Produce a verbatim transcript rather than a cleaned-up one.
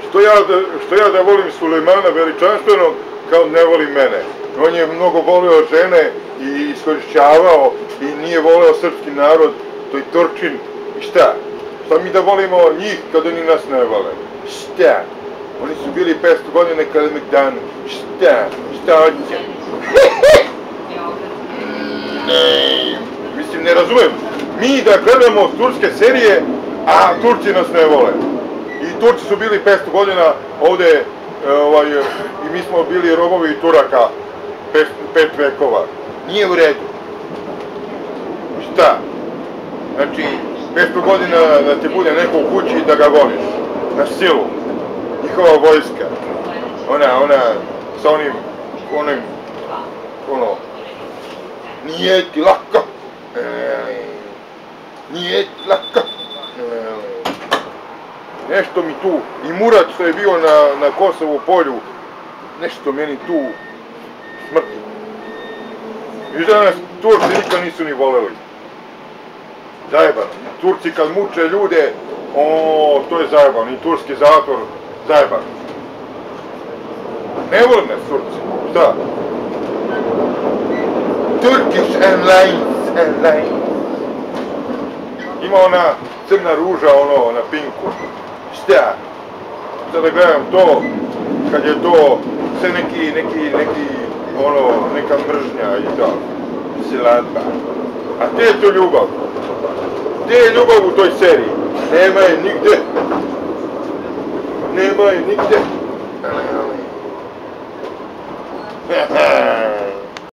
što ja, da, što ja da volim Sulejmana veličanstvenog kao ne voli mene. On je mnogo volio žene i iskorišćavao i nije voleo srpski narod, to je Turčin. I šta? Šta mi da volimo njih kad oni nas ne vole? Šta? Oni su bili petsto godine Kalemegdanu. Šta? Šta hoće? Ne. Mislim, ne razumem. Mi da gledamo turske serije, a Turci nas ne vole. I Turci su bili petsto godina ovde, ovaj, i mi smo bili robovi Turaka pet, pet vekova. Nije u redu. Šta? Znači, petsto godina da ti bude neko u kući da ga voliš. Na silu. Njihova vojska. Ona, ona, sa onim, onim, ono, nije ti lako. Nije ti lako. Nešto mi tu, i Murat što je bio na, na Kosovu polju, nešto meni tu smrti. I da nas Turci nikad nisu ni voleli. Zajebano. Turci kad muče ljude, o, to je zajebano. I turski zatvor, zajebano. Ne vole nas Turci. Šta? Turkish Airlines, Airlines. Ima ona crna ruža, ono, na Pinku. Šta? Sada gledam to, kad je to sve neki, neki, neki, ono, neka mržnja i to. Siladba. A gdje je to ljubav? Gdje je ljubav u toj seriji? Nema je nigde. Nema je nigde.